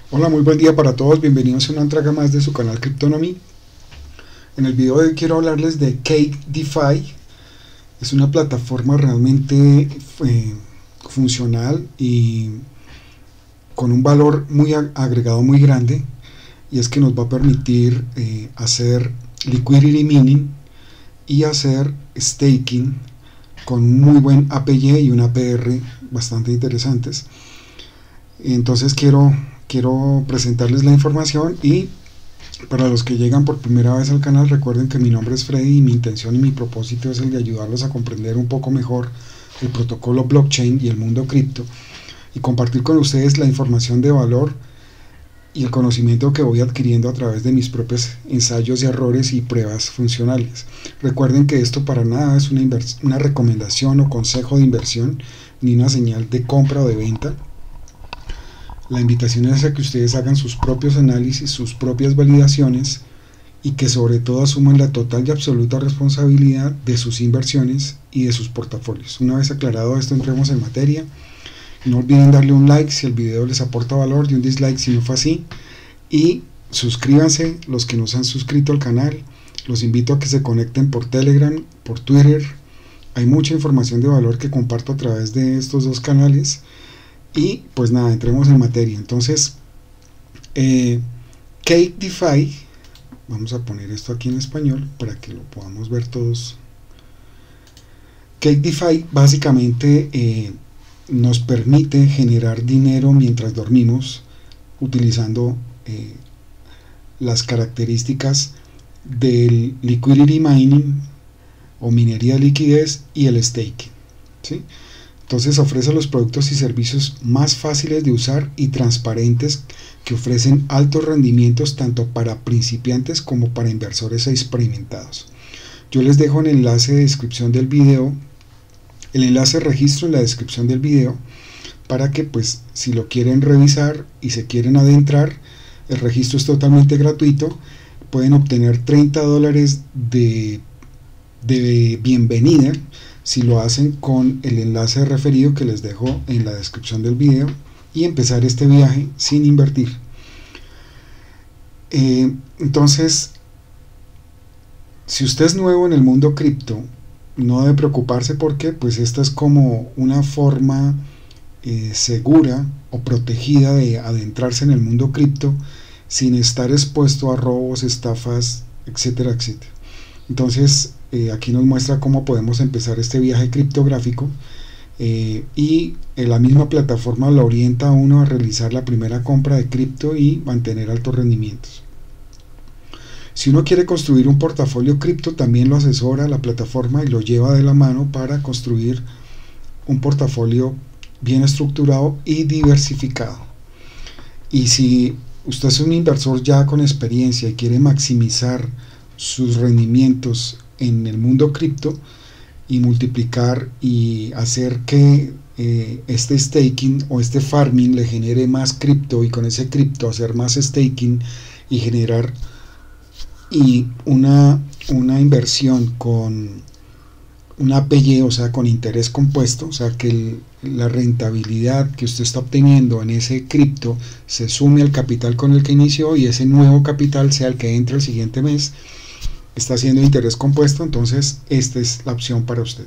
Hola, muy buen día para todos, bienvenidos a una entrega más de su canal Cryptonomy. En el video de hoy quiero hablarles de Cake DeFi. Es una plataforma realmente funcional y con un valor muy agregado muy grande, y es que nos va a permitir hacer liquidity mining y hacer staking con un muy buen APY y un APR bastante interesantes. Entonces quiero presentarles la información, y para los que llegan por primera vez al canal, recuerden que mi nombre es Freddy y mi intención y mi propósito es el de ayudarlos a comprender un poco mejor el protocolo blockchain y el mundo cripto, y compartir con ustedes la información de valor y el conocimiento que voy adquiriendo a través de mis propios ensayos y errores y pruebas funcionales. Recuerden que esto para nada es una recomendación o consejo de inversión, ni una señal de compra o de venta. La invitación es a que ustedes hagan sus propios análisis, sus propias validaciones, y que sobre todo asuman la total y absoluta responsabilidad de sus inversiones y de sus portafolios. Una vez aclarado esto, entremos en materia. No olviden darle un like si el video les aporta valor y un dislike si no fue así. Y suscríbanse los que no se han suscrito al canal. Los invito a que se conecten por Telegram, por Twitter. Hay mucha información de valor que comparto a través de estos dos canales. Y pues nada, entremos en materia. Entonces, Cake DeFi, vamos a poner esto aquí en español para que lo podamos ver todos. Cake DeFi básicamente nos permite generar dinero mientras dormimos, utilizando las características del liquidity mining o minería de liquidez y el staking, ¿sí? Entonces ofrece los productos y servicios más fáciles de usar y transparentes, que ofrecen altos rendimientos tanto para principiantes como para inversores experimentados. Yo les dejo el enlace de descripción del video, el enlace de registro en la descripción del video, para que pues si lo quieren revisar y se quieren adentrar, el registro es totalmente gratuito. Pueden obtener $30 de bienvenida si lo hacen con el enlace referido que les dejo en la descripción del video, y empezar este viaje sin invertir. Entonces, si usted es nuevo en el mundo cripto, no debe preocuparse, porque pues esta es como una forma segura o protegida de adentrarse en el mundo cripto sin estar expuesto a robos, estafas, etcétera, etcétera. Entonces aquí nos muestra cómo podemos empezar este viaje criptográfico, y la misma plataforma lo orienta a uno a realizar la primera compra de cripto y mantener altos rendimientos. Si uno quiere construir un portafolio cripto, también lo asesora la plataforma y lo lleva de la mano para construir un portafolio bien estructurado y diversificado. Y si usted es un inversor ya con experiencia y quiere maximizar sus rendimientos en el mundo cripto y multiplicar y hacer que este staking o este farming le genere más cripto, y con ese cripto hacer más staking y generar una inversión con una APY, o sea con interés compuesto, o sea que la rentabilidad que usted está obteniendo en ese cripto se sume al capital con el que inició, y ese nuevo capital sea el que entre el siguiente mes, está haciendo interés compuesto. Entonces esta es la opción para usted.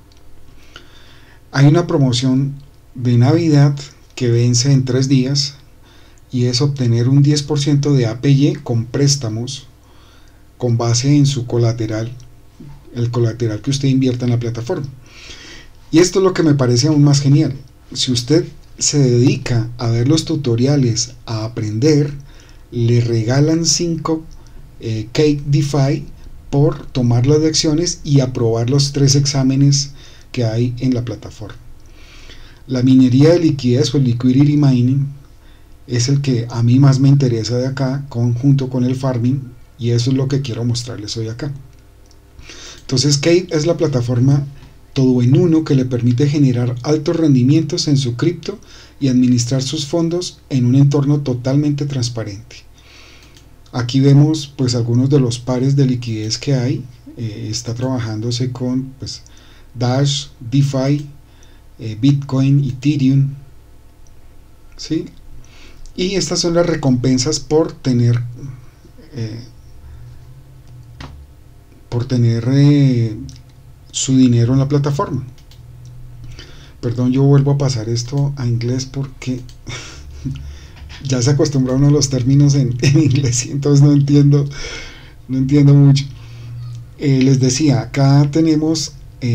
Hay una promoción de Navidad que vence en 3 días, y es obtener un 10% de APY con préstamos con base en su colateral, el colateral que usted invierta en la plataforma. Y esto es lo que me parece aún más genial. Si usted se dedica a ver los tutoriales, a aprender, le regalan 5 Cake DeFi por tomar las lecciones y aprobar los 3 exámenes que hay en la plataforma. La minería de liquidez o el liquidity mining es el que a mí más me interesa de acá, junto con el farming, y eso es lo que quiero mostrarles hoy acá. Entonces Cake es la plataforma todo en uno que le permite generar altos rendimientos en su cripto y administrar sus fondos en un entorno totalmente transparente. Aquí vemos pues algunos de los pares de liquidez que hay. Está trabajándose con pues Dash, DeFi, Bitcoin, Ethereum, ¿sí? Y estas son las recompensas por tener su dinero en la plataforma. Perdón, yo vuelvo a pasar esto a inglés porque ya se acostumbraron a los términos en inglés y entonces no entiendo mucho. Les decía, acá tenemos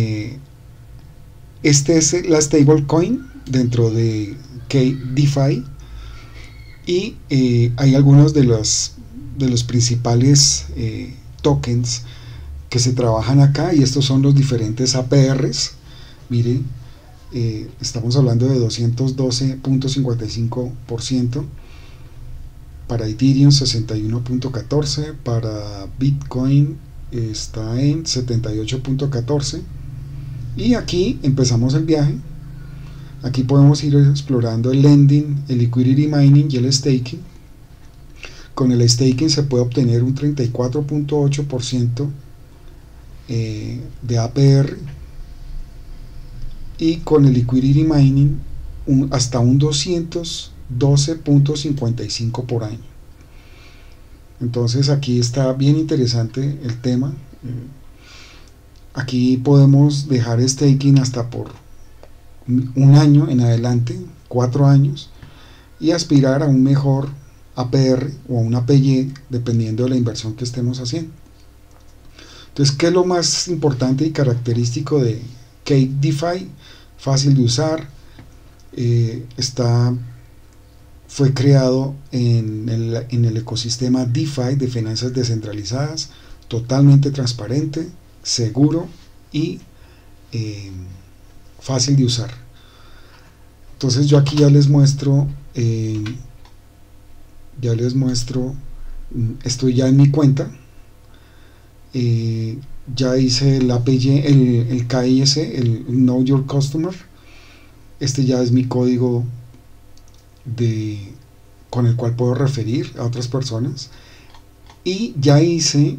este es la stablecoin dentro de KDeFi, y hay algunos de los principales tokens que se trabajan acá, y estos son los diferentes APRs. Miren, estamos hablando de 212.55%, para Ethereum 61.14%, para Bitcoin está en 78.14%, y aquí empezamos el viaje. Aquí podemos ir explorando el lending, el liquidity mining y el staking. Con el staking se puede obtener un 34.8% de APR, y con el liquidity mining hasta un 212.55 por año. Entonces aquí está bien interesante el tema. Aquí podemos dejar staking hasta por un año en adelante, 4 años, y aspirar a un mejor APR o a un APY dependiendo de la inversión que estemos haciendo. Entonces, ¿qué es lo más importante y característico de KDeFi? Fácil de usar, fue creado en el ecosistema DeFi de finanzas descentralizadas, totalmente transparente, seguro y fácil de usar. Entonces yo aquí ya les muestro, estoy ya en mi cuenta, ya hice el APY, el KIS, el Know Your Customer. Este ya es mi código con el cual puedo referir a otras personas, y ya hice,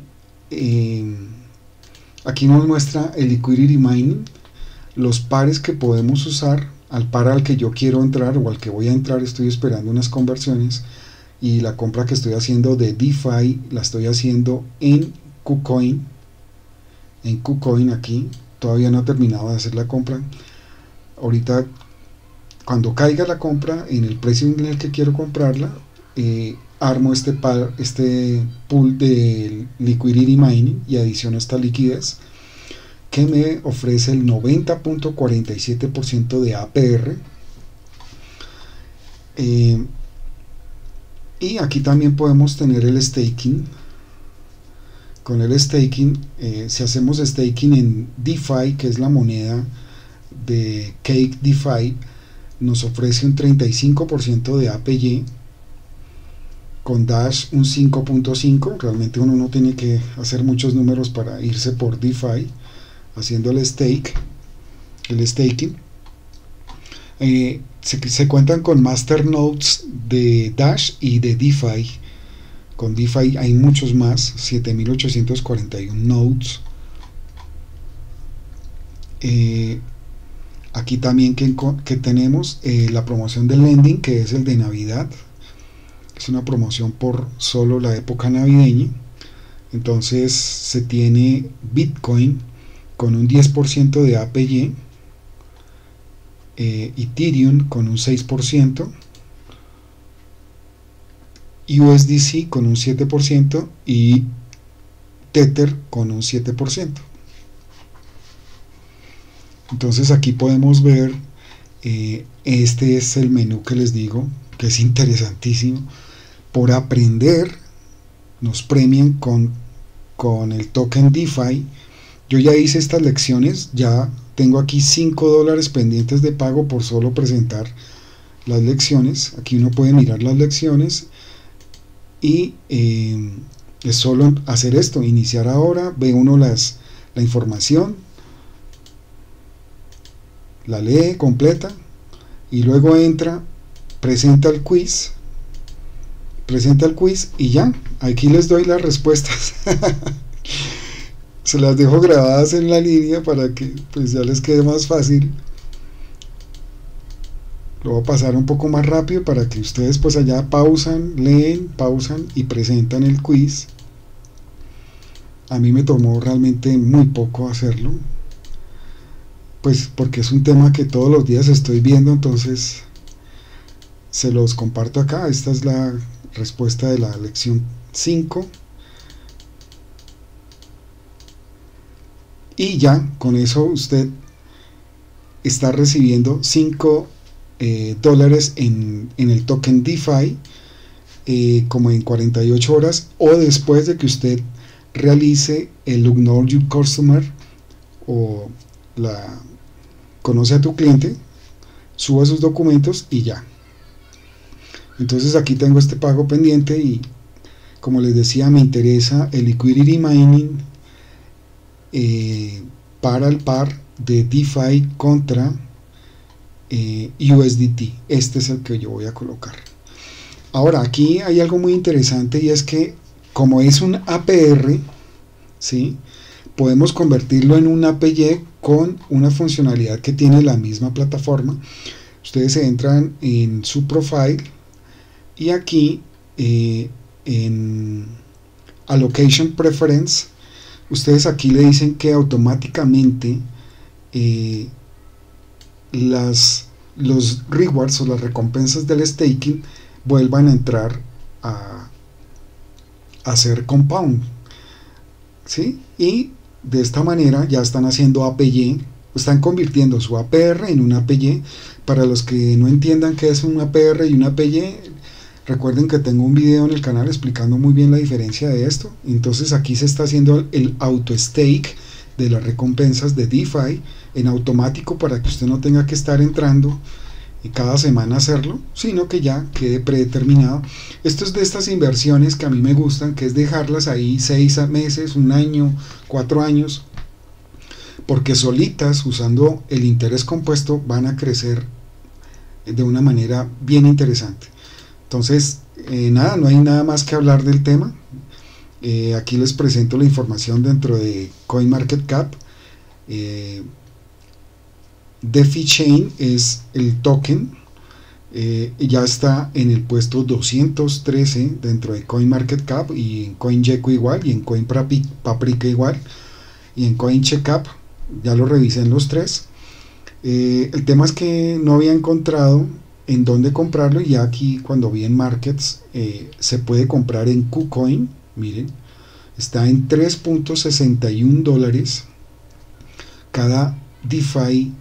aquí nos muestra el liquidity mining, los pares que podemos usar, al par al que yo quiero entrar o al que voy a entrar. Estoy esperando unas conversiones, y la compra que estoy haciendo de DeFi la estoy haciendo en KuCoin. Aquí todavía no he terminado de hacer la compra. Ahorita, cuando caiga la compra en el precio en el que quiero comprarla, armo este pool de liquidity mining y adiciono esta liquidez que me ofrece el 90.47% de APR. Y aquí también podemos tener el staking. Con el staking, si hacemos staking en DeFi, que es la moneda de KDeFi, nos ofrece un 35% de APY, con Dash un 5.5%. realmente uno no tiene que hacer muchos números para irse por DeFi haciendo el staking. Se cuentan con masternodes de Dash y de DeFi. Con DeFi hay muchos más, 7841 nodes. Aquí también que tenemos la promoción del lending, que es el de Navidad. Es una promoción por solo la época navideña. Entonces se tiene Bitcoin con un 10% de APY, Ethereum con un 6%, USDC con un 7% y Tether con un 7%. Entonces aquí podemos ver, este es el menú que les digo, que es interesantísimo. Por aprender nos premian con el token DeFi. Yo ya hice estas lecciones, ya tengo aquí $5 pendientes de pago por solo presentar las lecciones. Aquí uno puede mirar las lecciones y es solo hacer esto, iniciar ahora, ve uno la información, la lee completa y luego entra, presenta el quiz y ya, aquí les doy las respuestas. Se las dejo grabadas en la línea para que pues ya les quede más fácil. Lo voy a pasar un poco más rápido para que ustedes pues allá pausan, leen, pausan y presentan el quiz. A mí me tomó realmente muy poco hacerlo, pues porque es un tema que todos los días estoy viendo, entonces se los comparto acá. Esta es la respuesta de la lección 5. Y ya con eso usted está recibiendo 5 dólares en el token DeFi, como en 48 horas o después de que usted realice el Ignore Your Customer, o conoce a tu cliente, suba sus documentos y ya. Entonces aquí tengo este pago pendiente y como les decía, me interesa el liquidity mining para el par de DeFi contra USDT. Este es el que yo voy a colocar. Ahora aquí hay algo muy interesante, y es que como es un APR, ¿sí?, podemos convertirlo en un APY con una funcionalidad que tiene la misma plataforma. Ustedes se entran en su profile y aquí en Allocation Preference, ustedes aquí le dicen que automáticamente los rewards o las recompensas del staking vuelvan a entrar a hacer compound, ¿sí? Y de esta manera ya están haciendo APY, están convirtiendo su APR en un APY. Para los que no entiendan qué es un APR y un APY, recuerden que tengo un video en el canal explicando muy bien la diferencia de esto. Entonces aquí se está haciendo el auto stake de las recompensas de DeFi en automático, para que usted no tenga que estar entrando y cada semana hacerlo, sino que ya quede predeterminado. Esto es de estas inversiones que a mí me gustan, que es dejarlas ahí 6 meses, 1 año, 4 años, porque solitas, usando el interés compuesto, van a crecer de una manera bien interesante. Entonces, nada, no hay nada más que hablar del tema. Aquí les presento la información dentro de CoinMarketCap. DeFi Chain es el token, ya está en el puesto 213 dentro de CoinMarketCap, y en CoinGecko igual, y en CoinPaprika igual, y en CoinCheckup ya lo revisé en los 3. El tema es que no había encontrado en dónde comprarlo, y ya aquí cuando vi en Markets se puede comprar en KuCoin. Miren, está en 3.61 dólares cada DeFi,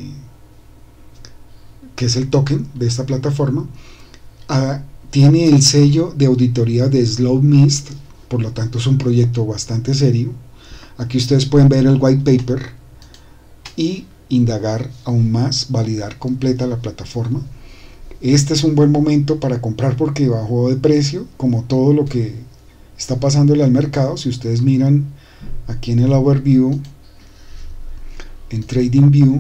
que es el token de esta plataforma. Tiene el sello de auditoría de Slowmist, por lo tanto es un proyecto bastante serio. Aquí ustedes pueden ver el white paper y indagar aún más, validar completa la plataforma. Este es un buen momento para comprar porque bajó de precio, como todo lo que está pasándole al mercado. Si ustedes miran aquí en el overview, en TradingView,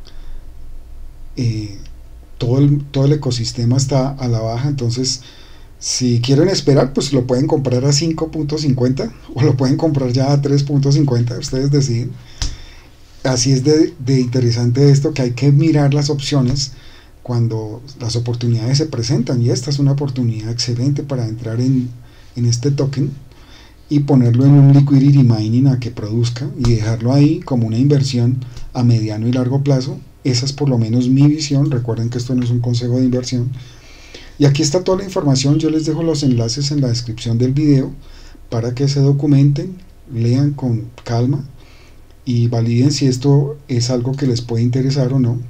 todo el ecosistema está a la baja. Entonces, si quieren esperar, pues lo pueden comprar a 5.50 o lo pueden comprar ya a 3.50, ustedes deciden. Así es de interesante esto, que hay que mirar las opciones cuando las oportunidades se presentan, y esta es una oportunidad excelente para entrar en este token y ponerlo en un liquidity mining a que produzca, y dejarlo ahí como una inversión a mediano y largo plazo. Esa es por lo menos mi visión. Recuerden que esto no es un consejo de inversión. Y aquí está toda la información. Yo les dejo los enlaces en la descripción del video para que se documenten, lean con calma y validen si esto es algo que les puede interesar o no.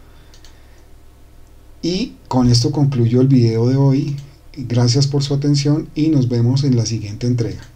Y con esto concluyo el video de hoy. Gracias por su atención y nos vemos en la siguiente entrega.